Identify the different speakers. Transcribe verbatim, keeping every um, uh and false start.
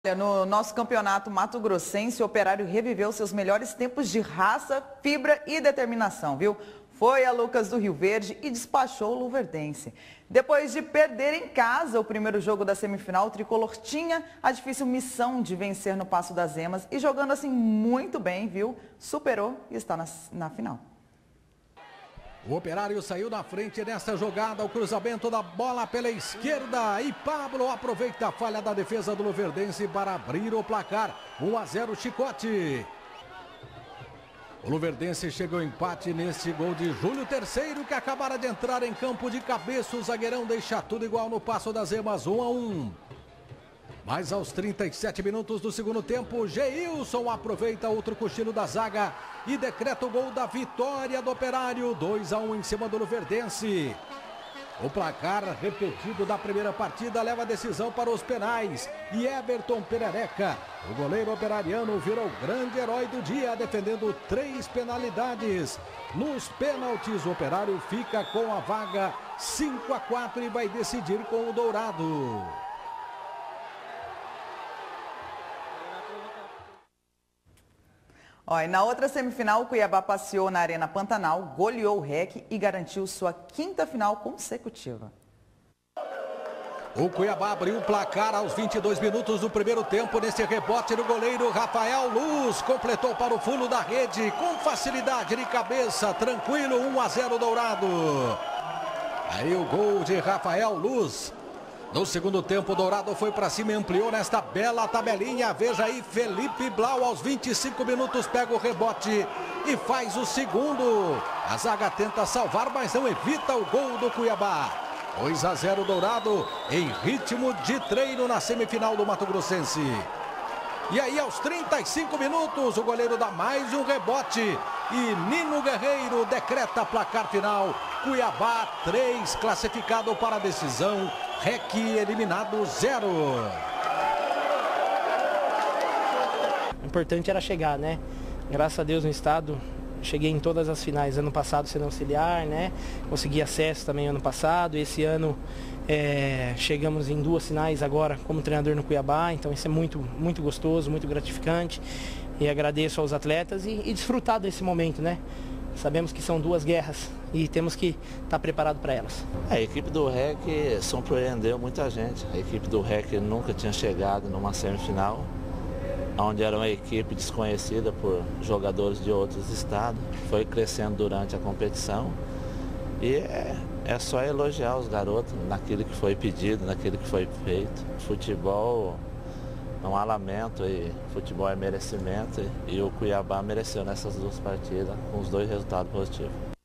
Speaker 1: No nosso campeonato mato-grossense, o Operário reviveu seus melhores tempos de raça, fibra e determinação, viu? Foi a Lucas do Rio Verde e despachou o luverdense. Depois de perder em casa o primeiro jogo da semifinal, o tricolor tinha a difícil missão de vencer no Passo das Emas e jogando assim muito bem, viu? Superou e está na, na final.
Speaker 2: O Operário saiu na frente nessa jogada, o cruzamento da bola pela esquerda e Pablo aproveita a falha da defesa do luverdense para abrir o placar. um a zero Chicote. O luverdense chegou ao empate neste gol de Júlio Terceiro, que acabara de entrar em campo de cabeça. O zagueirão deixa tudo igual no Passo das Emas, um a um. Mas aos trinta e sete minutos do segundo tempo, Geilson aproveita outro cochilo da zaga e decreta o gol da vitória do Operário, dois a um em cima do luverdense. O placar repetido da primeira partida leva a decisão para os penais e Everton Perereca, o goleiro operariano, virou o grande herói do dia, defendendo três penalidades. Nos pênaltis, o Operário fica com a vaga cinco a quatro e vai decidir com o Dourado.
Speaker 1: Ó, e na outra semifinal, o Cuiabá passeou na Arena Pantanal, goleou o R E C e garantiu sua quinta final consecutiva.
Speaker 2: O Cuiabá abriu o placar aos vinte e dois minutos do primeiro tempo. Nesse rebote do goleiro Rafael Luz, completou para o fundo da rede com facilidade de cabeça, tranquilo, um a zero Dourado. Aí o gol de Rafael Luz. No segundo tempo, o Dourado foi para cima e ampliou nesta bela tabelinha. Veja aí, Felipe Blau aos vinte e cinco minutos pega o rebote e faz o segundo. A zaga tenta salvar, mas não evita o gol do Cuiabá. dois a zero Dourado em ritmo de treino na semifinal do Mato Grossense. E aí aos trinta e cinco minutos, o goleiro dá mais um rebote e Nino Guerreiro decreta placar final. Cuiabá três, classificado para a decisão. R E C eliminado zero.
Speaker 3: O importante era chegar, né? Graças a Deus no estado, cheguei em todas as finais. Ano passado sendo auxiliar, né? Consegui acesso também ano passado. Esse ano é, chegamos em duas finais agora como treinador no Cuiabá. Então isso é muito, muito gostoso, muito gratificante. E agradeço aos atletas e, e desfrutar desse momento, né? Sabemos que são duas guerras e temos que estar preparado para elas.
Speaker 4: A equipe do R E C surpreendeu muita gente. A equipe do R E C nunca tinha chegado numa semifinal, onde era uma equipe desconhecida por jogadores de outros estados. Foi crescendo durante a competição e é, é só elogiar os garotos naquilo que foi pedido, naquilo que foi feito. Futebol não há lamento, e futebol é merecimento, e o Cuiabá mereceu nessas duas partidas com os dois resultados positivos.